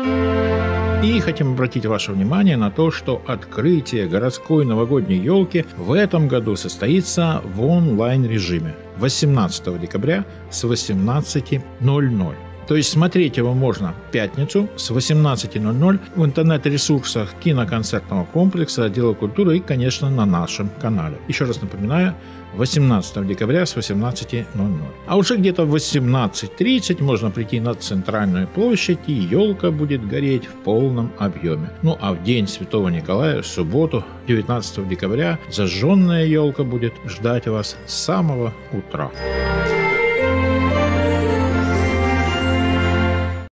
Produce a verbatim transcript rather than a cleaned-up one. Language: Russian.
И хотим обратить ваше внимание на то, что открытие городской новогодней елки в этом году состоится в онлайн-режиме восемнадцатого декабря с восемнадцати ноль-ноль. То есть смотреть его можно в пятницу с восемнадцати ноль-ноль в интернет-ресурсах киноконцертного комплекса отдела культуры и, конечно, на нашем канале. Еще раз напоминаю, восемнадцатого декабря с восемнадцати ноль-ноль. А уже где-то в восемнадцать тридцать можно прийти на центральную площадь, и елка будет гореть в полном объеме. Ну а в день Святого Николая, в субботу, девятнадцатого декабря, зажженная елка будет ждать вас с самого утра.